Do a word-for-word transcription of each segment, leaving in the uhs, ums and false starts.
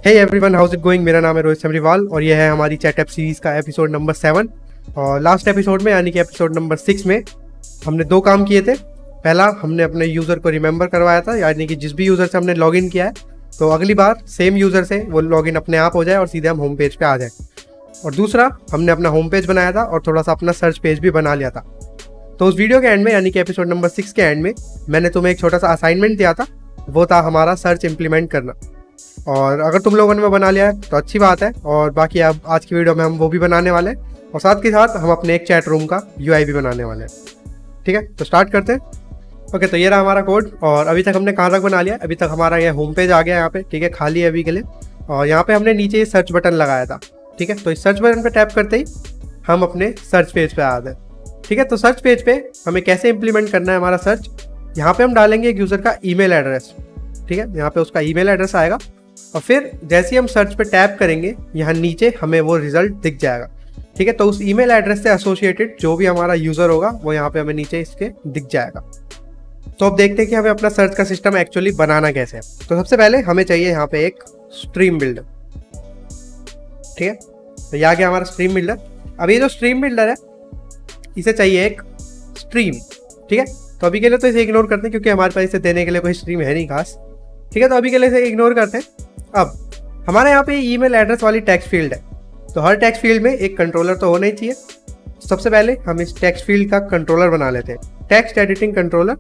Hey everyone, how's it going. मेरा नाम है रोहित समरीवाल और ये है हमारी चैट ऐप सीरीज का एपिसोड नंबर सेवन। और लास्ट एपिसोड में यानी कि एपिसोड नंबर सिक्स में हमने दो काम किए थे। पहला, हमने अपने यूज़र को रिमेंबर करवाया था, यानी कि जिस भी यूज़र से हमने लॉगिन किया है तो अगली बार सेम यूज़र से वो लॉगिन अपने आप हो जाए और सीधे हम होम पेज पे आ जाए। और दूसरा, हमने अपना होम पेज बनाया था और थोड़ा सा अपना सर्च पेज भी बना लिया था। तो उस वीडियो के एंड में यानी कि एपिसोड नंबर सिक्स के एंड में मैंने तुम्हें एक छोटा सा असाइनमेंट दिया था, वो था हमारा सर्च इम्प्लीमेंट करना। और अगर तुम लोगों ने वो बना लिया है तो अच्छी बात है। और बाकी अब आज की वीडियो में हम वो भी बनाने वाले हैं और साथ के साथ हम अपने एक चैट रूम का यूआई भी बनाने वाले हैं। ठीक है, तो स्टार्ट करते हैं। ओके, तो ये रहा हमारा कोड। और अभी तक हमने कहाँ तक बना लिया? अभी तक हमारा ये होम पेज आ गया यहाँ पे। ठीक है, खाली है अभी के लिए। और यहाँ पे हमने नीचे सर्च बटन लगाया था। ठीक है, तो इस सर्च बटन पे टैप करते ही हम अपने सर्च पेज पे आ गए। ठीक है, तो सर्च पेज पे हमें कैसे इंप्लीमेंट करना है हमारा सर्च, यहाँ पे हम डालेंगे एक यूज़र का ईमेल एड्रेस। ठीक है, यहाँ पे उसका ईमेल एड्रेस आएगा और फिर जैसे ही हम सर्च पे टैप करेंगे यहाँ नीचे हमें वो रिजल्ट दिख जाएगा। ठीक है, तो उस ईमेल एड्रेस से एसोसिएटेड जो भी हमारा यूज़र होगा वो यहाँ पे हमें नीचे इसके दिख जाएगा। तो अब देखते हैं कि हमें अपना सर्च का सिस्टम एक्चुअली बनाना कैसे है। तो सबसे पहले हमें चाहिए यहाँ पे एक स्ट्रीम बिल्डर। ठीक है, तो ये आ गया हमारा स्ट्रीम बिल्डर। अब ये जो स्ट्रीम बिल्डर है इसे चाहिए एक स्ट्रीम। ठीक है, तो अभी के लिए तो इसे इग्नोर करते हैं क्योंकि हमारे पास इसे देने के लिए कोई स्ट्रीम है नहीं खास। ठीक है, तो अभी के लिए इसे इग्नोर करते हैं। अब हमारे यहाँ पे ईमेल एड्रेस वाली टेक्स्ट फील्ड है, तो हर टेक्स्ट फील्ड में एक कंट्रोलर तो होना ही चाहिए। सबसे पहले हम इस टेक्स्ट फील्ड का कंट्रोलर बना लेते हैं। टेक्स्ट एडिटिंग कंट्रोलर,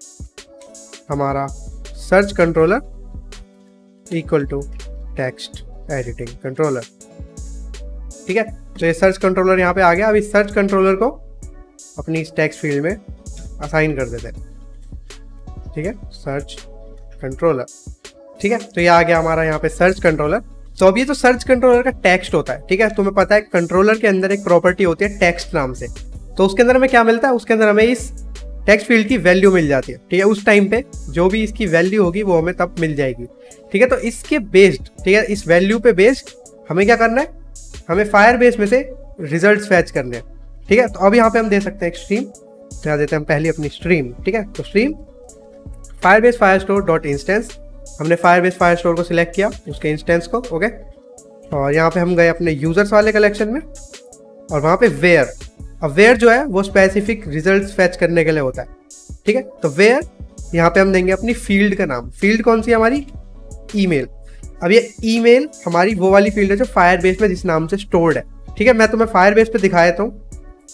हमारा search controller equal to text editing controller. ठीक है, तो ये सर्च कंट्रोलर यहाँ पे आ गया। अब इस सर्च कंट्रोलर को अपनी इस टेक्स्ट फील्ड में असाइन कर देते हैं। ठीक है, सर्च कंट्रोलर। ठीक है, तो ये आ गया हमारा यहाँ पे सर्च कंट्रोलर। तो अब ये तो सर्च कंट्रोलर का टेक्स्ट होता है। ठीक है, तुम्हें पता है कंट्रोलर के अंदर एक प्रॉपर्टी होती है टेक्स्ट नाम से। तो उसके अंदर हमें क्या मिलता है? उसके अंदर हमें इस टेक्स्ट फील्ड की वैल्यू मिल जाती है। ठीक है, उस टाइम पे जो भी इसकी वैल्यू होगी वो हमें तब मिल जाएगी। ठीक है, तो इसके बेस्ड, ठीक है, इस वैल्यू पे बेस्ड हमें क्या करना है? हमें फायरबेस में से रिजल्ट्स फैच करने हैं। ठीक है, तो अब यहाँ पे हम दे सकते हैं एक स्ट्रीम। क्या देते हैं हम? पहले अपनी स्ट्रीम। ठीक है, तो stream Firebase Firestore dot instance. हमने फायरबेस फायरस्टोर को सिलेक्ट किया, उसके इंस्टेंस को। ओके, और यहाँ पे हम गए अपने यूजर्स वाले कलेक्शन में और वहाँ पे वेयर। अब वेयर जो है वो स्पेसिफिक रिजल्ट्स फैच करने के लिए होता है। ठीक है, तो वेयर यहाँ पे हम देंगे अपनी फील्ड का नाम। फील्ड कौन सी है हमारी? ईमेल। अब ये ईमेल हमारी वो वाली फील्ड है जो फायरबेस में जिस नाम से स्टोर्ड है। ठीक है, मैं तुम्हें फायरबेस पे दिखा देता हूँ।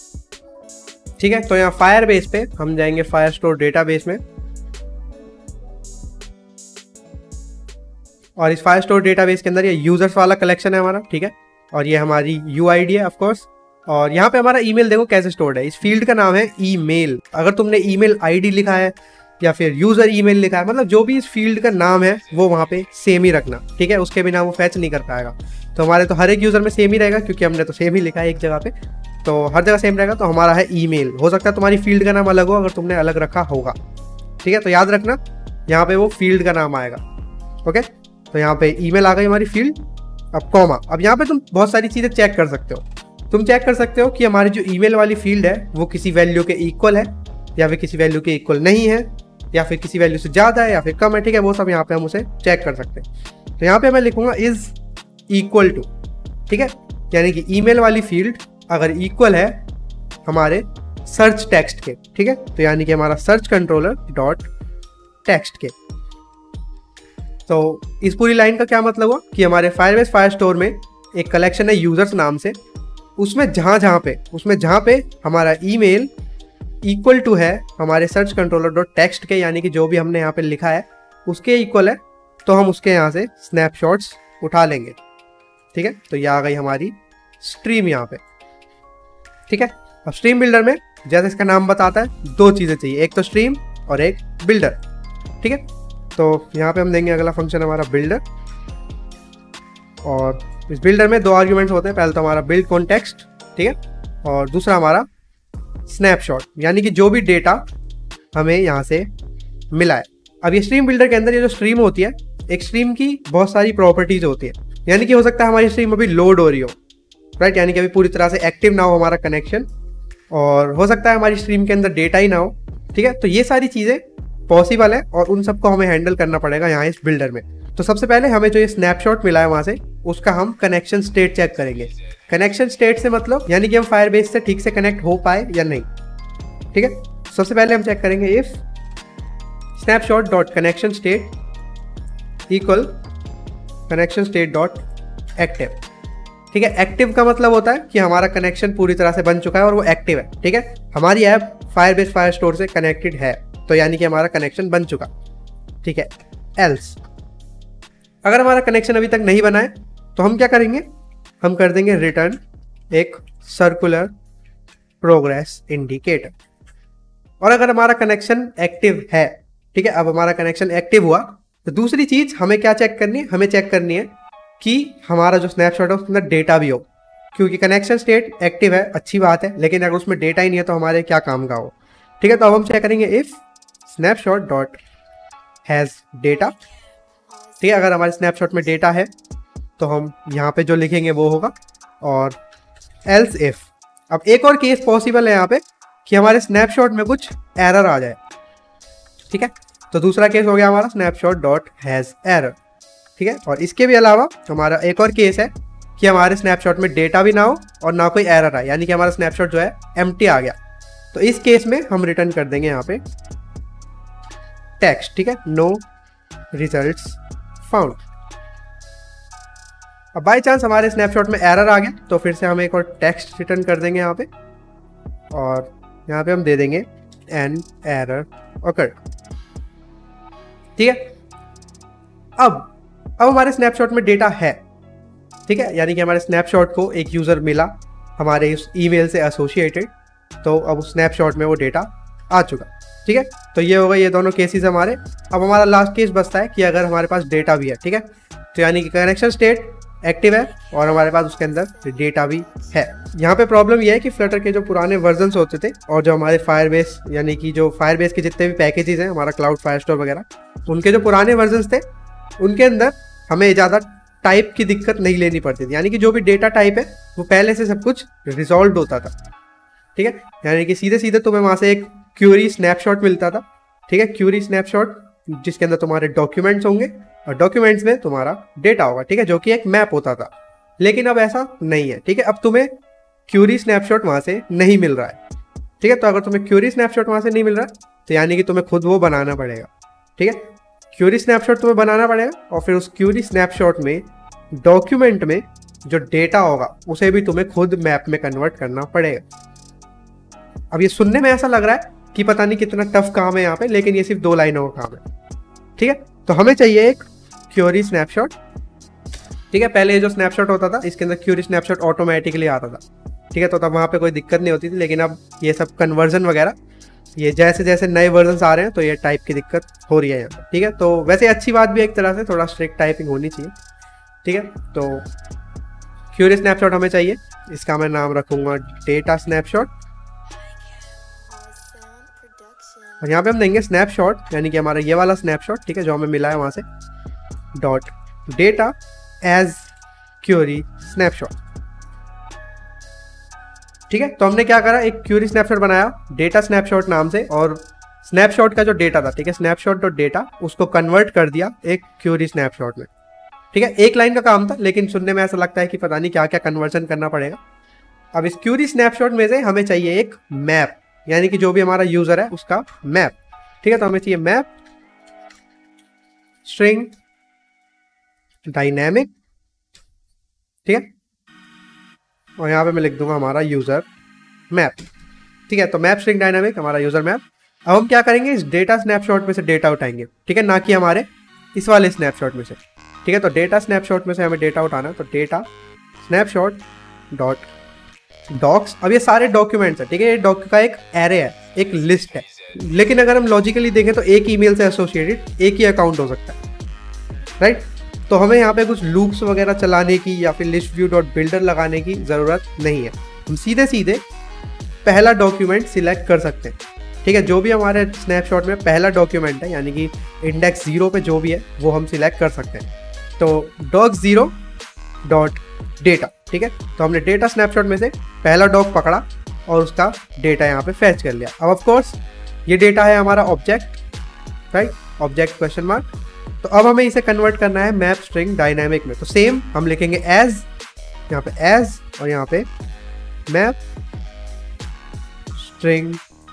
ठीक है, तो यहाँ फायरबेस पे हम जाएंगे फायरस्टोर डेटाबेस में और इस फायरस्टोर डेटाबेस के अंदर ये यूजर्स वाला कलेक्शन है हमारा। ठीक है, और ये हमारी यूआईडी है ऑफ कोर्स। और यहाँ पे हमारा ईमेल देखो कैसे स्टोर्ड है। इस फील्ड का नाम है ईमेल। अगर तुमने ईमेल आईडी लिखा है या फिर यूजर ईमेल लिखा है, मतलब जो भी इस फील्ड का नाम है वो वहाँ पे सेम ही रखना। ठीक है, उसके बिना वो फैच नहीं कर पाएगा। तो हमारे तो हर एक यूजर में सेम ही रहेगा क्योंकि हमने तो सेम ही लिखा है एक जगह पे, तो हर जगह सेम रहेगा। तो हमारा है ईमेल। हो सकता है तुम्हारी फील्ड का नाम अलग हो अगर तुमने अलग रखा होगा। ठीक है, तो याद रखना यहाँ पे वो फील्ड का नाम आएगा। ओके, तो यहाँ पे ईमेल आ गई हमारी फील्ड। अब कॉमा। अब यहाँ पे तुम बहुत सारी चीज़ें चेक कर सकते हो। तुम चेक कर सकते हो कि हमारी जो ईमेल वाली फील्ड है वो किसी वैल्यू के इक्वल है या फिर किसी वैल्यू के इक्वल नहीं है या फिर किसी वैल्यू से ज़्यादा है या फिर कम है। ठीक है, वो सब यहाँ पे हम उसे चेक कर सकते हैं। तो यहाँ पे मैं लिखूंगा इज इक्वल टू। ठीक है, यानी कि ईमेल वाली फील्ड अगर इक्वल है हमारे सर्च टेक्स्ट के। ठीक है, तो यानी कि हमारा सर्च कंट्रोलर डॉट टेक्स्ट के। तो इस पूरी लाइन का क्या मतलब हुआ कि हमारे फायरबेस फायरस्टोर में एक कलेक्शन है यूजर्स नाम से, उसमें जहाँ जहाँ पे उसमें जहाँ पे हमारा ईमेल इक्वल टू है हमारे सर्च कंट्रोलर डॉट टेक्स्ट के, यानी कि जो भी हमने यहाँ पे लिखा है उसके इक्वल है, तो हम उसके यहाँ से स्नैपशॉट्स उठा लेंगे। ठीक है, तो ये आ गई हमारी स्ट्रीम यहाँ पे। ठीक है, अब स्ट्रीम बिल्डर में जैसे इसका नाम बताता है दो चीज़ें चाहिए, एक तो स्ट्रीम और एक बिल्डर। ठीक है, तो यहाँ पे हम देंगे अगला फंक्शन हमारा बिल्डर। और इस बिल्डर में दो आर्ग्यूमेंट्स होते हैं। पहले तो हमारा बिल्ड कॉन्टेक्स्ट। ठीक है, और दूसरा हमारा स्नैपशॉट, यानी कि जो भी डेटा हमें यहाँ से मिला है। अब ये स्ट्रीम बिल्डर के अंदर ये जो स्ट्रीम होती है, एक स्ट्रीम की बहुत सारी प्रॉपर्टीज होती है। यानी कि हो सकता है हमारी स्ट्रीम अभी लोड हो रही हो, राइट, यानी कि अभी पूरी तरह से एक्टिव ना हो हमारा कनेक्शन, और हो सकता है हमारी स्ट्रीम के अंदर डेटा ही ना हो। ठीक है, तो ये सारी चीज़ें पॉसिबल है और उन सबको हमें हैंडल करना पड़ेगा यहाँ इस बिल्डर में। तो सबसे पहले हमें जो ये स्नैपशॉट मिला है वहाँ से उसका हम कनेक्शन स्टेट चेक करेंगे। कनेक्शन स्टेट से मतलब यानी कि हम फायरबेस से ठीक से कनेक्ट हो पाए या नहीं। ठीक है, सबसे पहले हम चेक करेंगे if snapshot dot connection state equal connection state dot active. ठीक है, एक्टिव का मतलब होता है कि हमारा कनेक्शन पूरी तरह से बन चुका है और वो एक्टिव है। ठीक है, हमारी ऐप फायरबेस फायरस्टोर से कनेक्टेड है, तो यानी कि हमारा कनेक्शन बन चुका। ठीक है, एल्स अगर हमारा कनेक्शन अभी तक नहीं बना है तो हम क्या करेंगे, हम कर देंगे रिटर्न एक सर्कुलर प्रोग्रेस इंडिकेटर। और अगर हमारा कनेक्शन एक्टिव है, ठीक है, अब हमारा कनेक्शन एक्टिव हुआ तो दूसरी चीज हमें क्या चेक करनी है, हमें चेक करनी है कि हमारा जो स्नैपशॉट है उसके अंदर डेटा भी हो, क्योंकि कनेक्शन स्टेट एक्टिव है, अच्छी बात है, लेकिन अगर उसमें डेटा ही नहीं है तो हमारे क्या काम का हो। ठीक है, तो अब हम चेक करेंगे if snapshot dot has data. ठीक है, अगर हमारे स्नैपशॉट में डेटा है तो हम यहाँ पे जो लिखेंगे वो होगा, और एल्स इफ। अब एक और केस पॉसिबल है यहाँ पे कि हमारे स्नैपशॉट में कुछ एरर आ जाए। ठीक है, तो दूसरा केस हो गया हमारा स्नैपशॉट डॉट हैज एरर। ठीक है, और इसके भी अलावा हमारा एक और केस है कि हमारे स्नैपशॉट में डेटा भी ना हो और ना कोई एरर आए, यानी कि हमारा स्नैपशॉट जो है एम्प्टी आ गया। तो इस केस में हम रिटर्न कर देंगे यहाँ पे टेक्स्ट। ठीक है, नो रिजल्ट्स फाउंड। अब बाई चांस हमारे स्नैपशॉट में एरर आ गया तो फिर से हम एक और टेक्स्ट रिटर्न कर देंगे यहाँ पे, और यहाँ पे हम दे देंगे एन एरर ऑकर्ड। ठीक है, अब अब हमारे स्नैपशॉट में डेटा है। ठीक है, यानी कि हमारे स्नैपशॉट को एक यूज़र मिला हमारे उस ईमेल से एसोसिएटेड, तो अब उस स्नैपशॉट में वो डेटा आ चुका। ठीक है, तो ये होगा ये दोनों केसेस हमारे। अब हमारा लास्ट केस बचता है कि अगर हमारे पास डेटा भी है। ठीक है, तो यानी कि कनेक्शन स्टेट एक्टिव है और हमारे पास उसके अंदर डेटा भी है। यहाँ पे प्रॉब्लम यह है कि फ्लटर के जो पुराने वर्जन्स होते थे और जो हमारे फायरबेस यानी कि जो फायरबेस के जितने भी पैकेजेस हैं, हमारा क्लाउड फायरस्टोर वगैरह, उनके जो पुराने वर्जन्स थे उनके अंदर हमें ज़्यादा टाइप की दिक्कत नहीं लेनी पड़ती थी, यानी कि जो भी डेटा टाइप है वो पहले से सब कुछ रिजॉल्व होता था। ठीक है, यानी कि सीधे सीधे तुम्हें वहाँ से एक क्यूरी स्नैपशॉट मिलता था। ठीक है, क्यूरी स्नैपशॉट जिसके अंदर तुम्हारे डॉक्यूमेंट्स होंगे और डॉक्यूमेंट्स में तुम्हारा डेटा होगा। ठीक है, जो कि एक मैप होता था, लेकिन अब ऐसा नहीं है। ठीक है, अब तुम्हें क्यूरी स्नैपशॉट वहाँ से नहीं मिल रहा है। ठीक है, तो अगर तुम्हें क्यूरी स्नैपशॉट वहाँ से नहीं मिल रहा तो यानी कि तुम्हें खुद वो बनाना पड़ेगा। ठीक है, क्यूरी स्नैपशॉट तुम्हें बनाना पड़ेगा और फिर उस क्यूरी स्नैपशॉट में डॉक्यूमेंट में जो डेटा होगा उसे भी तुम्हें खुद मैप में कन्वर्ट करना पड़ेगा। अब ये सुनने में ऐसा लग रहा है कि पता नहीं कितना टफ काम है यहाँ पे, लेकिन ये सिर्फ दो लाइनों का काम है। ठीक है, तो हमें चाहिए एक क्यूरी स्नैपशॉट। ठीक है, पहले जो स्नैपशॉट होता था इसके अंदर क्यूरी स्नैपशॉट ऑटोमेटिकली आता था। ठीक है, तो तब वहाँ पे कोई दिक्कत नहीं होती थी, लेकिन अब ये सब कन्वर्जन वगैरह, ये जैसे जैसे नए वर्जन आ रहे हैं तो ये टाइप की दिक्कत हो रही है यहाँ पर। ठीक है, तो वैसे अच्छी बात भी है एक तरह से, थोड़ा स्ट्रिक्ट टाइपिंग होनी चाहिए। ठीक है, तो क्यूरी स्नैपशॉट हमें चाहिए, इसका मैं नाम रखूँगा डेटा स्नैपशॉट, और यहाँ पे हम देंगे स्नैपशॉट यानी कि हमारा ये वाला स्नैपशॉट। ठीक है, जो हमें मिला है वहाँ से, dot data as query snapshot. ठीक है, तो हमने क्या करा, एक क्यूरी स्नैपशॉट बनाया डेटा स्नैपशॉट नाम से, और स्नैपशॉट का जो डेटा था, ठीक है, स्नैपशॉट डॉट डेटा, उसको कन्वर्ट कर दिया एक क्यूरी स्नैपशॉट में। ठीक है, एक लाइन का काम था, लेकिन सुनने में ऐसा लगता है कि पता नहीं क्या क्या कन्वर्जन करना पड़ेगा। अब इस क्यूरी स्नैपशॉट में से हमें चाहिए एक मैप, यानी कि जो भी हमारा यूजर है उसका मैप। ठीक है, तो हमें चाहिए मैप स्ट्रिंग डायनेमिक। ठीक है, और यहाँ पे मैं लिख दूंगा हमारा यूजर मैप। ठीक है, तो मैप स्ट्रिंग डायनामिक हमारा यूजर मैप। अब हम क्या करेंगे, इस डेटा स्नैपशॉट में से डेटा उठाएंगे। ठीक है, ना कि हमारे इस वाले स्नैपशॉट में से। ठीक है, तो डेटा स्नैपशॉट में से हमें डेटा उठाना है, तो डेटा स्नैपशॉट डॉट डॉक्स। अब ये सारे डॉक्यूमेंट्स है। ठीक है, ये डॉक का एक एरे है, एक लिस्ट है, लेकिन अगर हम लॉजिकली देखें तो एक ईमेल से एसोसिएटेड एक ही अकाउंट हो सकता है, राइट। तो हमें यहाँ पे कुछ लूप्स वगैरह चलाने की या फिर लिस्ट व्यू डॉट बिल्डर लगाने की ज़रूरत नहीं है। हम सीधे सीधे पहला डॉक्यूमेंट सिलेक्ट कर सकते हैं। ठीक है, जो भी हमारे स्नैपशॉट में पहला डॉक्यूमेंट है, यानी कि इंडेक्स जीरो पे जो भी है वो हम सिलेक्ट कर सकते हैं। तो डॉक जीरो डॉट डेटा। ठीक है, तो हमने डेटा स्नैपशॉट में से पहला डॉक पकड़ा और उसका डेटा यहाँ पे फैच कर लिया। अब ऑफ कोर्स ये डेटा है हमारा object, right, object question mark, तो अब हमें इसे कन्वर्ट करना है मैप स्ट्रिंग डायनामिक में। तो सेम हम लिखेंगे एज, यहाँ पे एज और यहाँ पे मैप स्ट्रिंग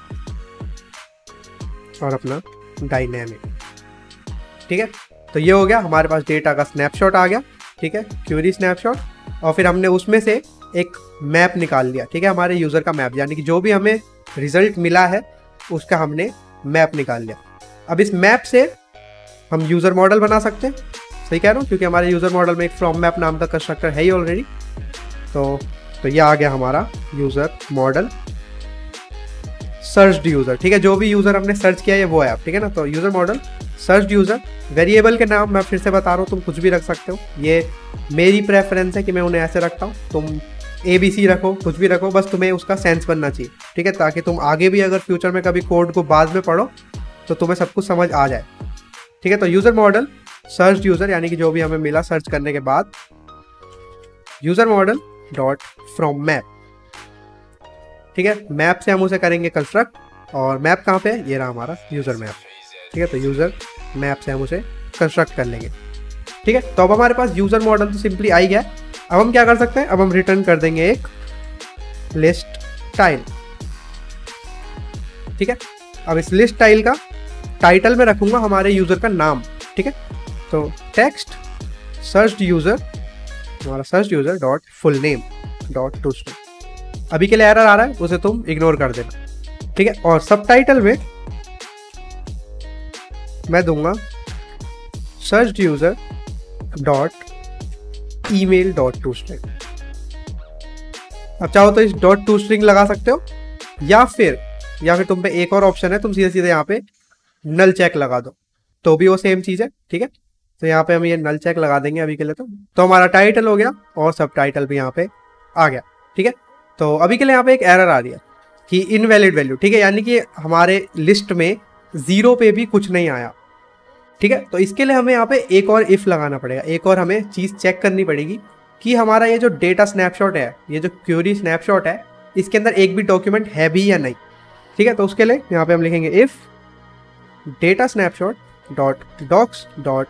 और अपना डायनामिक। ठीक है, तो ये हो गया हमारे पास डेटा का स्नैपशॉट आ गया। ठीक है, क्वेरी स्नैपशॉट, और फिर हमने उसमें से एक मैप निकाल लिया। ठीक है, हमारे यूज़र का मैप, यानी कि जो भी हमें रिजल्ट मिला है उसका हमने मैप निकाल लिया। अब इस मैप से हम यूज़र मॉडल बना सकते हैं। सही कह रहा हूँ, क्योंकि हमारे यूज़र मॉडल में एक फ्रॉम मैप नाम का कंस्ट्रक्टर है ही ऑलरेडी। तो तो ये आ गया हमारा यूज़र मॉडल सर्च्ड यूज़र। ठीक है, जो भी यूज़र हमने सर्च किया है वो है। ठीक है ना, तो user model searched user. Variable के नाम मैं फिर से बता रहा हूँ, तुम कुछ भी रख सकते हो, ये मेरी प्रेफरेंस है कि मैं उन्हें ऐसे रखता हूँ। तुम ए बी सी रखो, कुछ भी रखो, बस तुम्हें उसका सेंस बनना चाहिए। ठीक है, ताकि तुम आगे भी अगर फ्यूचर में कभी कोड को बाद में पढ़ो तो तुम्हें सब कुछ समझ आ जाए। ठीक है, तो यूज़र मॉडल सर्च यूज़र, यानी कि जो भी हमें मिला सर्च करने के बाद, user model dot from map. ठीक है, मैप से हम उसे करेंगे कंस्ट्रक्ट, और मैप कहाँ पे है, ये रहा हमारा यूज़र मैप। ठीक है, तो यूज़र मैप से हम उसे कंस्ट्रक्ट कर लेंगे। ठीक है, तो अब हमारे पास यूज़र मॉडल तो सिंपली आ ही गया। अब हम क्या कर सकते हैं, अब हम रिटर्न कर देंगे एक लिस्ट टाइल। ठीक है, अब इस लिस्ट टाइल का टाइटल में रखूंगा हमारे यूज़र का नाम। ठीक है, तो टेक्स्ट सर्च यूज़र, हमारा search user dot full name dot to string. अभी के लिए एरर आ रहा है, उसे तुम इग्नोर कर देना। ठीक है, और सब टाइटल में मैं दूंगा search user dot email dot to string. अब चाहो तो इस डॉट टू स्ट्रिंग लगा सकते हो, या फिर या फिर तुम पे एक और ऑप्शन है, तुम सीधे सीधे यहाँ पे नल चेक लगा दो, तो भी वो सेम चीज़ है। ठीक है, तो यहाँ पे हम ये नल चेक लगा देंगे अभी के लिए। तो तो हमारा टाइटल हो गया और सब टाइटल भी यहाँ पे आ गया। ठीक है, तो अभी के लिए यहाँ पे एक एरर आ रही है कि इनवैलिड वैल्यू। ठीक है, यानी कि हमारे लिस्ट में जीरो पे भी कुछ नहीं आया। ठीक है, तो इसके लिए हमें यहाँ पे एक और इफ लगाना पड़ेगा, एक और हमें चीज़ चेक करनी पड़ेगी कि हमारा ये जो डेटा स्नैपशॉट है, ये जो क्वेरी स्नैपशॉट है, इसके अंदर एक भी डॉक्यूमेंट है भी या नहीं। ठीक है, तो उसके लिए यहाँ पे हम लिखेंगे if data snapshot dot docs dot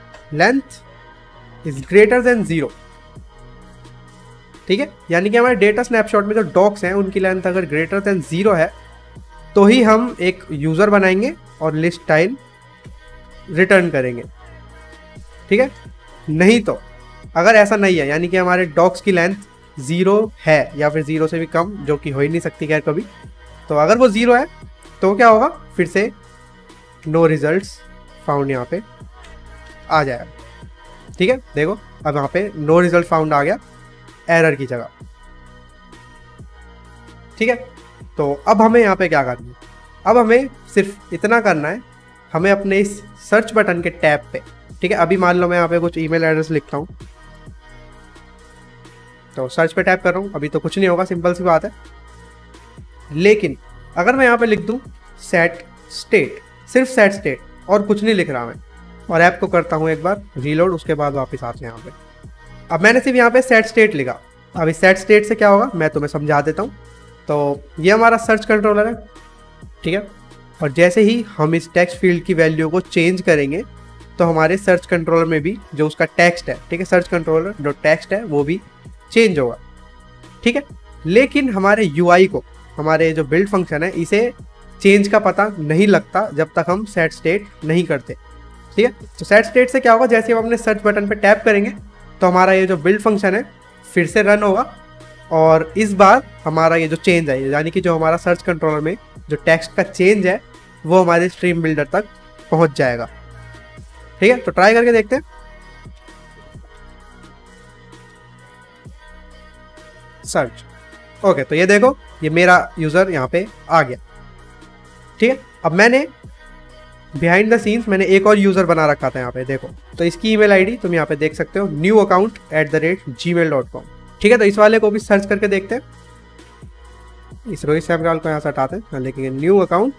length is greater than zero. ठीक है, यानी कि हमारे डेटा स्नैपशॉट में जो डॉक्स हैं उनकी लेंथ अगर ग्रेटर देन जीरो है तो ही हम एक यूज़र बनाएंगे और लिस्ट टाइल रिटर्न करेंगे। ठीक है, नहीं तो अगर ऐसा नहीं है, यानी कि हमारे डॉक्स की लेंथ ज़ीरो है या फिर ज़ीरो से भी कम, जो कि हो ही नहीं सकती खैर कभी, तो अगर वो ज़ीरो है तो क्या होगा, फिर से नो रिजल्ट्स फाउंड यहाँ पे आ जाएगा। ठीक है, देखो अब यहाँ पे नो रिजल्ट फाउंड आ गया एरर की जगह। ठीक है, तो अब हमें यहाँ पे क्या करना है, अब हमें सिर्फ इतना करना है, हमें अपने इस सर्च बटन के टैब पे, ठीक है, अभी मान लो मैं यहाँ पे कुछ ईमेल एड्रेस लिखता हूँ, तो सर्च पे टैप कर रहा हूँ, अभी तो कुछ नहीं होगा, सिंपल सी बात है। लेकिन अगर मैं यहाँ पे लिख दूँ सेट स्टेट, सिर्फ सेट स्टेट और कुछ नहीं लिख रहा मैं, और ऐप को करता हूँ एक बार रीलोड, उसके बाद वापस आते हैं यहाँ पे। अब मैंने सिर्फ यहाँ पे सेट स्टेट लिखा, अब इस सेट स्टेट से क्या होगा मैं तुम्हें समझा देता हूँ। तो ये हमारा सर्च कंट्रोलर है। ठीक है, और जैसे ही हम इस टेक्स्ट फील्ड की वैल्यू को चेंज करेंगे तो हमारे सर्च कंट्रोलर में भी जो उसका टेक्स्ट है, ठीक है, सर्च कंट्रोलर जो टेक्स्ट है वो भी चेंज होगा। ठीक है, लेकिन हमारे यूआई को, हमारे जो बिल्ड फंक्शन है, इसे चेंज का पता नहीं लगता जब तक हम सेट स्टेट नहीं करते। ठीक है, तो सेट स्टेट से क्या होगा, जैसे हम अपने सर्च बटन पे टैप करेंगे तो हमारा ये जो बिल्ड फंक्शन है फिर से रन होगा, और इस बार हमारा ये जो चेंज है, यानी कि जो हमारा सर्च कंट्रोलर में जो टेक्स्ट का चेंज है वो हमारे स्ट्रीम बिल्डर तक पहुंच जाएगा। ठीक है, तो ट्राई करके देखते हैं। सर्च, ओके, तो ये देखो ये मेरा यूजर यहाँ पे आ गया। ठीक है, अब मैंने बिहाइंड द सीन्स मैंने एक और यूजर बना रखा था यहाँ पे, देखो, तो इसकी ईमेल आईडी तुम यहाँ पे देख सकते हो, new account at the rate Gmail dot com. ठीक है, तो इस वाले को भी सर्च करके देखते हैं। इस रोहित सैमराल को यहाँ से हटाते हैं, लेकिन new account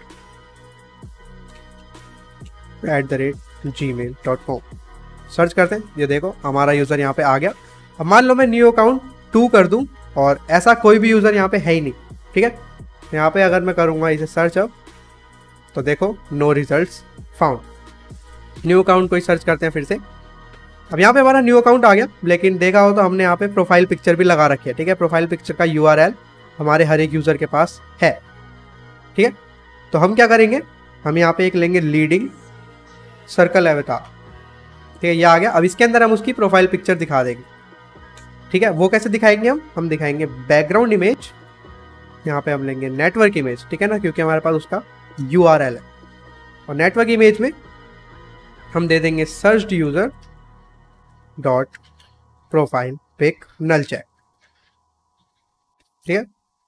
at the rate Gmail dot com search करते हैं। ये देखो हमारा यूज़र यहाँ पे आ गया। अब मान लो मैं न्यू अकाउंट टू कर दूँ और ऐसा कोई भी यूज़र यहाँ पे है ही नहीं। ठीक है, यहाँ पे अगर मैं करूँगा इसे सर्च अब, तो देखो no results found. New account को ही सर्च करते हैं फिर से। अब यहाँ पे हमारा न्यू अकाउंट आ गया, लेकिन देखा हो तो हमने यहाँ पे प्रोफाइल पिक्चर भी लगा रखी है, ठीक है। प्रोफाइल पिक्चर का यूआरएल हमारे हर एक यूज़र के पास है, ठीक है। तो हम क्या करेंगे, हम यहाँ पे एक लेंगे लीडिंग सर्कल अवतार, ठीक है, ये आ गया। अब इसके अंदर हम उसकी प्रोफाइल पिक्चर दिखा देंगे, ठीक है। वो कैसे दिखाएंगे हम हम दिखाएंगे बैकग्राउंड इमेज, यहाँ पे हम लेंगे नेटवर्क इमेज, ठीक है ना, क्योंकि हमारे पास उसका यूआरएल है। और नेटवर्क इमेज में हम दे देंगे searched user dot profile pic null check, ठीक है।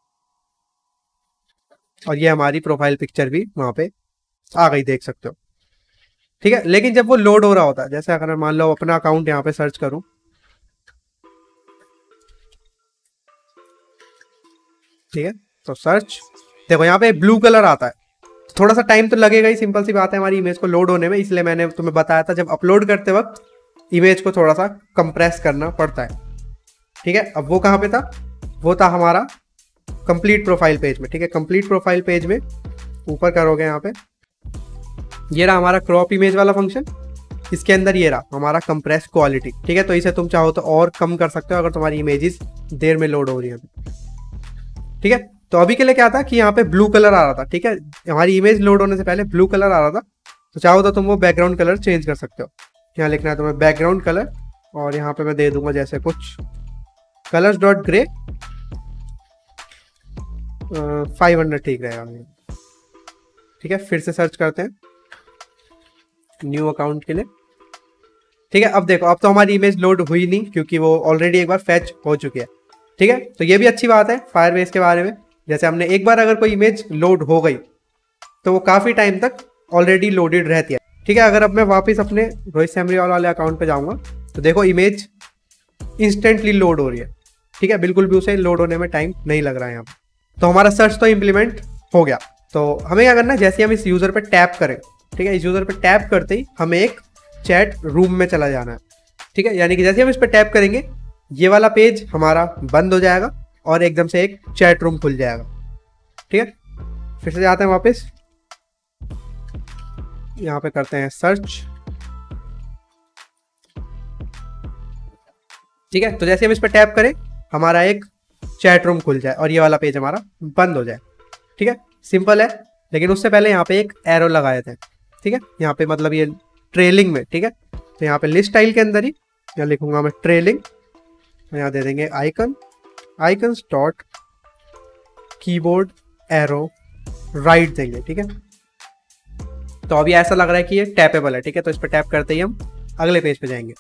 और ये हमारी प्रोफाइल पिक्चर भी वहां पे आ गई, देख सकते हो, ठीक है। लेकिन जब वो लोड हो रहा होता है, जैसे अगर मान लो अपना अकाउंट यहाँ पे सर्च करूं, ठीक है, तो सर्च देखो यहाँ पे ब्लू कलर आता है, थोड़ा सा टाइम तो लगेगा ही, सिंपल सी बात है हमारी इमेज को लोड होने में। इसलिए मैंने तुम्हें बताया था जब अपलोड करते वक्त इमेज को थोड़ा सा कंप्रेस करना पड़ता है, ठीक है। अब वो कहाँ पे था, वो था हमारा कंप्लीट प्रोफाइल पेज में, ठीक है। कंप्लीट प्रोफाइल पेज में ऊपर करोगे यहाँ पे, ये रहा हमारा क्रॉप इमेज वाला फंक्शन, इसके अंदर ये रहा हमारा कंप्रेस क्वालिटी, ठीक है। तो इसे तुम चाहो तो और कम कर सकते हो अगर तुम्हारी इमेजेस देर में लोड हो रही है, ठीक है। तो अभी के लिए क्या था कि यहाँ पे ब्लू कलर आ रहा था, ठीक है, हमारी इमेज लोड होने से पहले ब्लू कलर आ रहा था। तो चाहो तो तुम वो बैकग्राउंड कलर चेंज कर सकते हो, यहाँ लिखना है तुम्हें बैकग्राउंड कलर, और यहाँ पे मैं दे दूंगा जैसे कुछ colours dot grey five hundred, ठीक रहेगा, ठीक है। फिर से सर्च करते हैं न्यू अकाउंट के लिए, ठीक है। अब देखो, अब तो हमारी इमेज लोड हुई नहीं क्योंकि वो ऑलरेडी एक बार फैच हो चुकी है, ठीक है। तो ये भी अच्छी बात है फायरबेस के बारे में, जैसे हमने एक बार अगर कोई इमेज लोड हो गई तो वो काफ़ी टाइम तक ऑलरेडी लोडेड रहती है, ठीक है। अगर अब मैं वापस अपने रोहित सेमरीवाल वाले अकाउंट पे जाऊंगा तो देखो इमेज इंस्टेंटली लोड हो रही है, ठीक है, बिल्कुल भी उसे लोड होने में टाइम नहीं लग रहा है यहाँ पर। तो हमारा सर्च तो इम्प्लीमेंट हो गया। तो हमें क्या करना है, जैसे हम इस यूज़र पर टैप करें, ठीक है, इस यूज़र पर टैप करते ही हमें एक चैट रूम में चला जाना है, ठीक है। यानी कि जैसे हम इस पर टैप करेंगे ये वाला पेज हमारा बंद हो जाएगा और एकदम से एक चैट रूम खुल जाएगा, ठीक है। फिर से जाते हैं वापस, यहाँ पे करते हैं सर्च, ठीक है। तो जैसे हम इस पर टैप करें हमारा एक चैट रूम खुल जाए और ये वाला पेज हमारा बंद हो जाए, ठीक है। सिंपल है, लेकिन उससे पहले यहाँ पे एक एरो लगाए थे, ठीक है, यहाँ पे मतलब ये ट्रेलिंग में, ठीक है। तो यहाँ पे लिस्ट स्टाइल के अंदर ही यहाँ लिखूंगा मैं ट्रेलिंग, यहाँ दे देंगे icon icons dot keyboard arrow right देंगे, ठीक है। तो अभी ऐसा लग रहा है कि ये टैपेबल है, ठीक है। तो इस पर टैप करते ही हम अगले पेज पे जाएंगे,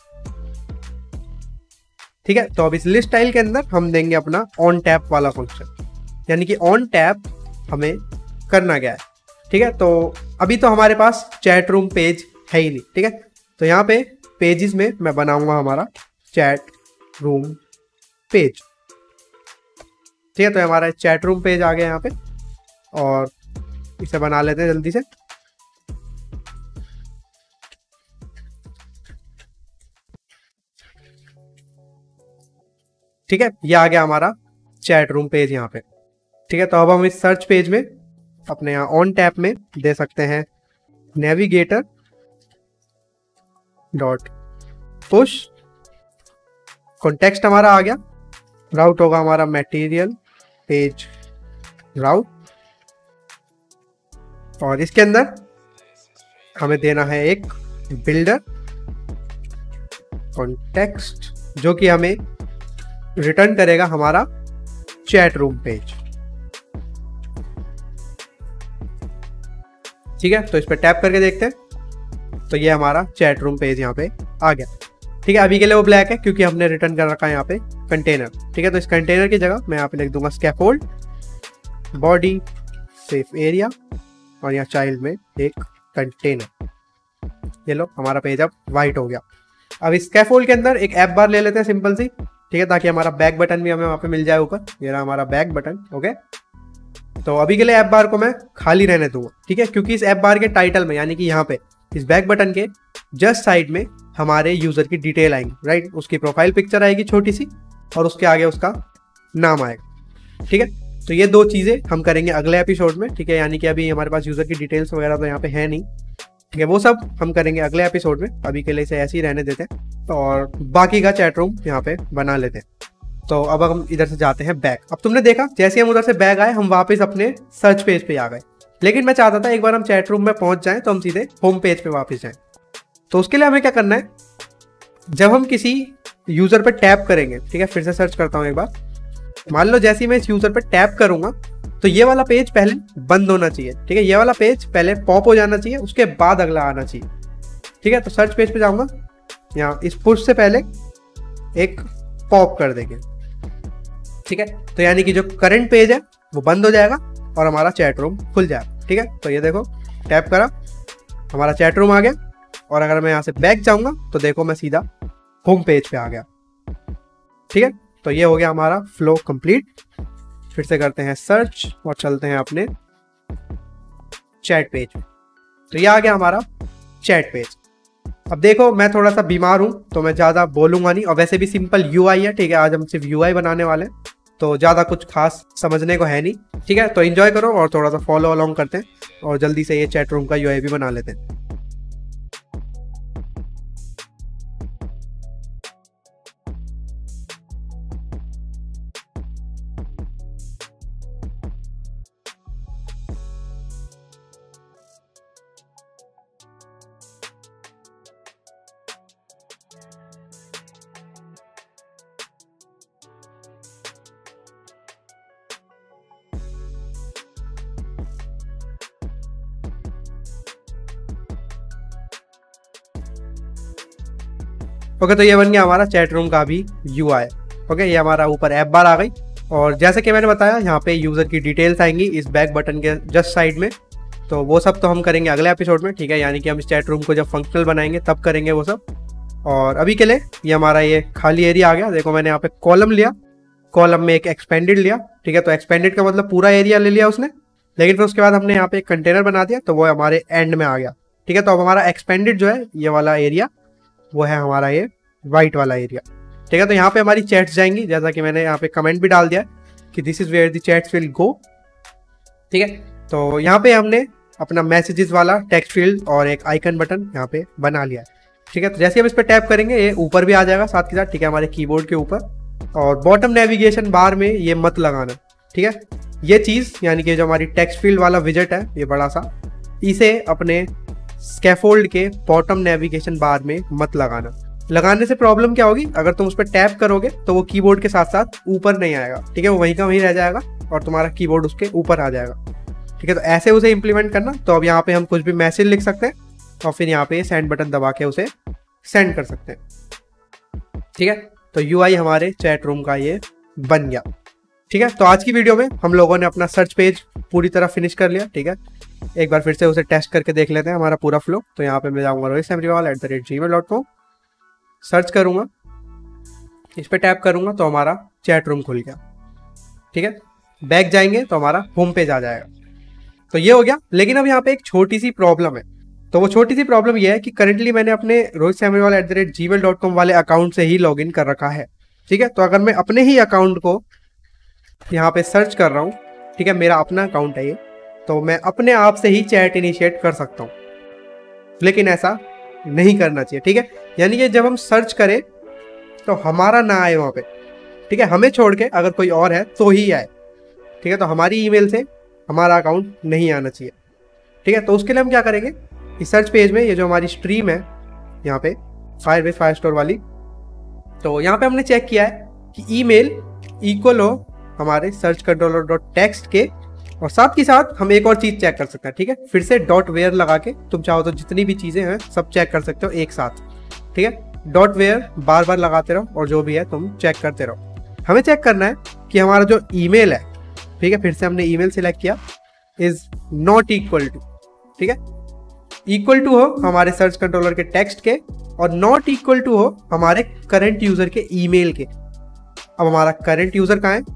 ठीक है। तो अब इस लिस्ट स्टाइल के अंदर हम देंगे अपना ऑन टैप वाला फंक्शन, यानी कि ऑन टैप हमें करना क्या है, ठीक है। तो अभी तो हमारे पास चैट रूम पेज है ही नहीं, ठीक है। तो यहाँ पे पेजेस में मैं बनाऊंगा हमारा चैट रूम पेज, ठीक है। तो हमारा चैट रूम पेज आ गया यहाँ पे, और इसे बना लेते हैं जल्दी से, ठीक है। ये आ गया हमारा चैट रूम पेज यहाँ पे, ठीक है। तो अब हम इस सर्च पेज में अपने यहाँ ऑन टैप में दे सकते हैं नेविगेटर डॉट पुश, कॉन्टेक्स्ट हमारा आ गया, राउट होगा हमारा मटेरियल पेज राउट, और इसके अंदर हमें देना है एक बिल्डर कॉन्टेक्स्ट जो कि हमें रिटर्न करेगा हमारा चैट रूम पेज, ठीक है। तो इस पर टैप करके देखते हैं, तो ये हमारा चैट रूम पेज यहाँ पे आ गया, ठीक है। अभी के लिए वो ब्लैक है क्योंकि हमने रिटर्न कर रखा है यहाँ पे कंटेनर, ठीक है। तो इस कंटेनर की जगह मैं यहाँ पे लिख दूंगा स्कैफोल्ड बॉडी सेफ एरिया, और यहाँ चाइल्ड में एक कंटेनर, ये लो हमारा पेज अब वाइट हो गया। अब इस स्कैफोल्ड के अंदर एक ऐप बार ले लेते हैं सिंपल सी, ठीक है, ताकि हमारा बैक बटन भी हमें वहाँ पे मिल जाए ऊपर, ये रहा हमारा बैक बटन, ओके। तो अभी के लिए ऐप बार को मैं खाली रहने दूंगा, ठीक है, क्योंकि इस ऐप बार के टाइटल में यानी कि यहाँ पे इस बैक बटन के जस्ट साइड में हमारे यूजर की डिटेल आएंगी, राइट, उसकी प्रोफाइल पिक्चर आएगी छोटी सी, और उसके आगे उसका नाम आएगा, ठीक है। तो ये दो चीज़ें हम करेंगे अगले एपिसोड में, ठीक है, यानी कि अभी हमारे पास यूजर की डिटेल्स वगैरह तो यहाँ पे है नहीं, ठीक है, वो सब हम करेंगे अगले एपिसोड में। अभी के लिए इसे ऐसे ही रहने देते हैं और बाकी का चैट रूम यहाँ पे बना लेते हैं। तो अब हम इधर से जाते हैं बैक। अब तुमने देखा जैसे हम उधर से बैक आए हम वापस अपने सर्च पेज पे आ गए, लेकिन मैं चाहता था एक बार हम चैट रूम में पहुंच जाएं तो हम सीधे होम पेज पे वापस जाएं। तो उसके लिए हमें क्या करना है, जब हम किसी यूजर पे टैप करेंगे, ठीक है, फिर से सर्च करता हूँ एक बार। मान लो जैसे ही मैं इस यूजर पे टैप करूंगा तो ये वाला पेज पहले बंद होना चाहिए, ठीक है, ये वाला पेज पहले पॉप हो जाना चाहिए, उसके बाद अगला आना चाहिए। ठीक है, तो सर्च पेज पे जाऊंगा, यहाँ इस पुश से पहले एक पॉप कर देंगे। ठीक है, तो यानी कि जो करंट पेज है वो बंद हो जाएगा और हमारा चैट रूम खुल जाएगा। ठीक है, तो ये देखो टैप करा, हमारा चैट रूम आ गया। और अगर मैं यहाँ से बैक जाऊंगा तो देखो मैं सीधा होम पेज पे आ गया। ठीक है, तो ये हो गया हमारा फ्लो कंप्लीट। फिर से करते हैं सर्च और चलते हैं अपने चैट पेज। तो ये आ गया हमारा चैट पेज। अब देखो मैं थोड़ा सा बीमार हूं तो मैं ज़्यादा बोलूंगा नहीं, और वैसे भी सिंपल यूआई है। ठीक है, आज हम सिर्फ यूआई बनाने वाले हैं तो ज़्यादा कुछ खास समझने को है नहीं। ठीक है, तो एंजॉय करो और थोड़ा सा फॉलो अलोंग करते हैं और जल्दी से ये चैट रूम का यूआई भी बना लेते हैं। ओके, तो ये बन गया हमारा चैट रूम का भी यूआई। ओके, ये हमारा ऊपर ऐप बार आ गई और जैसे कि मैंने बताया यहाँ पे यूज़र की डिटेल्स आएंगी इस बैक बटन के जस्ट साइड में। तो वो सब तो हम करेंगे अगले एपिसोड में। ठीक है, यानी कि हम इस चैट रूम को जब फंक्शनल बनाएंगे तब करेंगे वो सब। और अभी के लिए ये हमारा ये खाली एरिया आ गया। देखो मैंने यहाँ पे कॉलम लिया, कॉलम में एक एक्सपेंडेड लिया। ठीक है, तो एक्सपेंडेड का मतलब पूरा एरिया ले लिया उसने, लेकिन फिर उसके बाद हमने यहाँ पे एक कंटेनर बना दिया तो वो हमारे एंड में आ गया। ठीक है, तो अब हमारा एक्सपेंडेड जो है ये वाला एरिया वो है हमारा ये वाइट वाला एरिया। ठीक है, तो यहाँ पे हमारी चैट्स जाएंगी, जैसा कि मैंने यहाँ पे कमेंट भी डाल दिया कि this is where the chats will go. ठीक है, तो यहाँ पे हमने अपना मैसेजेस वाला टेक्स्ट फील्ड और एक आइकन बटन यहाँ पे बना लिया है। ठीक है, तो जैसे हम इस पर टैप करेंगे ये ऊपर भी आ जाएगा साथ के साथ। ठीक है, हमारे कीबोर्ड के ऊपर। और बॉटम नेविगेशन बार में ये मत लगाना। ठीक है, ये चीज़ यानी कि जो हमारी टेक्स्ट फील्ड वाला विजेट है ये बड़ा सा, इसे अपने स्कैफोल्ड के बॉटम नेविगेशन बार में मत लगाना। लगाने से प्रॉब्लम क्या होगी, अगर तुम उस पर टैप करोगे तो वो कीबोर्ड के साथ साथ ऊपर नहीं आएगा। ठीक है, वो वहीं का वहीं रह जाएगा और तुम्हारा कीबोर्ड उसके ऊपर आ जाएगा। ठीक है, तो ऐसे उसे इंप्लीमेंट करना। तो अब यहाँ पे हम कुछ भी मैसेज लिख सकते हैं और फिर यहाँ पे सेंड बटन दबा के उसे सेंड कर सकते हैं। ठीक है, तो यूआई हमारे चैट रूम का ये बन गया। ठीक है, तो आज की वीडियो में हम लोगों ने अपना सर्च पेज पूरी तरह फिनिश कर लिया। ठीक है, एक बार फिर से उसे टेस्ट करके देख लेते हैं हमारा पूरा फ्लो। तो यहाँ पे मैं जाऊँगा Rohit Semriwal at the rate Gmail dot com, search करूँगा, इस पर टैप करूँगा तो हमारा चैट रूम खुल गया। ठीक है, बैक जाएंगे तो हमारा होम पेज आ जाएगा। तो ये हो गया, लेकिन अब यहाँ पे एक छोटी सी प्रॉब्लम है। तो वो छोटी सी प्रॉब्लम ये है कि करंटली मैंने अपने Rohit Semriwal at the rate Gmail dot com वाले अकाउंट से ही लॉग इन कर रखा है। ठीक है, तो अगर मैं अपने ही अकाउंट को यहाँ पे सर्च कर रहा हूँ, ठीक है, मेरा अपना अकाउंट है ये, तो मैं अपने आप से ही चैट इनिशिएट कर सकता हूँ, लेकिन ऐसा नहीं करना चाहिए। ठीक है, यानी कि जब हम सर्च करें तो हमारा ना आए वहाँ पे। ठीक है, हमें छोड़ के अगर कोई और है तो ही आए। ठीक है, तो हमारी ईमेल से हमारा अकाउंट नहीं आना चाहिए। ठीक है, तो उसके लिए हम क्या करेंगे, इस सर्च पेज में ये जो हमारी स्ट्रीम है यहाँ पे फायरबेस फायरस्टोर वाली, तो यहाँ पे हमने चेक किया है कि ईमेल इक्वल हो हमारे सर्च कंट्रोलर डॉट टेक्स्ट के, और साथ ही साथ हम एक और चीज़ चेक कर सकते हैं। ठीक है, फिर से डॉट वेयर लगा के तुम चाहो तो जितनी भी चीज़ें हैं सब चेक कर सकते हो एक साथ। ठीक है, डॉट वेयर बार बार लगाते रहो और जो भी है तुम चेक करते रहो। हमें चेक करना है कि हमारा जो ईमेल है, ठीक है, फिर से हमने ईमेल सिलेक्ट किया, इज नॉट इक्वल टू, ठीक है, इक्वल टू हो हमारे सर्च कंट्रोलर के टेक्स्ट के और नॉट इक्वल टू हो हमारे करंट यूजर के ईमेल के। अब हमारा करंट यूजर कहाँ है,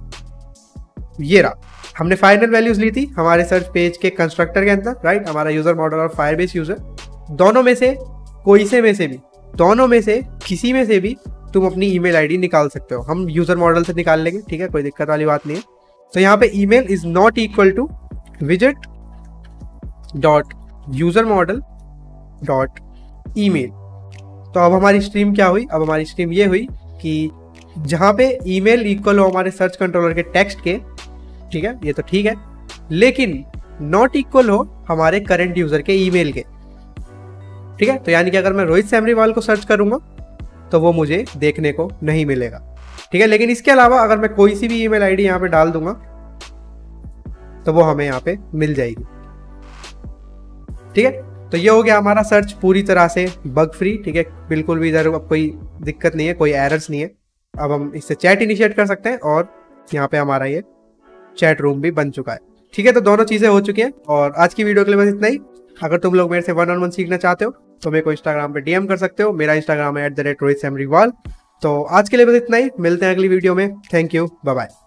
ये रहा। हमने फाइनल वैल्यूज ली थी हमारे सर्च पेज के कंस्ट्रक्टर के अंदर, राइट, हमारा यूजर मॉडल और फायरबेस यूजर, दोनों में से कोई से में से भी दोनों में से किसी में से भी तुम अपनी ईमेल आईडी निकाल सकते हो। हम यूजर मॉडल से निकाल लेंगे, ठीक है, कोई दिक्कत वाली बात नहीं है। तो यहाँ पे email is not equal to विजेट dot user model dot email. तो अब हमारी स्ट्रीम क्या हुई, अब हमारी स्ट्रीम ये हुई कि जहाँ पे ईमेल इक्वल हो हमारे सर्च कंट्रोलर के टेक्स्ट के, ठीक है, ये तो ठीक है, लेकिन नॉट इक्वल हो हमारे करंट यूजर के ईमेल के, ठीक है। तो यानी कि अगर मैं रोहित सैमरीवाल को सर्च करूंगा तो वो मुझे देखने को नहीं मिलेगा, ठीक है। लेकिन इसके अलावा अगर मैं कोई सी भी ईमेल आईडी यहाँ पे डाल दूंगा तो वो हमें यहाँ पे मिल जाएगी, ठीक है। तो ये हो गया हमारा सर्च पूरी तरह से बग फ्री, ठीक है, बिल्कुल भी इधर अब कोई दिक्कत नहीं है, कोई एरर्स नहीं है। अब हम इससे चैट इनिशिएट कर सकते हैं और यहाँ पे हमारा ये चैट रूम भी बन चुका है, ठीक है। तो दोनों चीज़ें हो चुकी हैं और आज की वीडियो के लिए बस इतना ही। अगर तुम लोग मेरे से वन ऑन वन सीखना चाहते हो तो मेरे को इंस्टाग्राम पे डीएम कर सकते हो, मेरा इंस्टाग्राम है at the rate Rohit Samriwal. तो आज के लिए बस इतना ही, मिलते हैं अगली वीडियो में। Thank you, bye bye.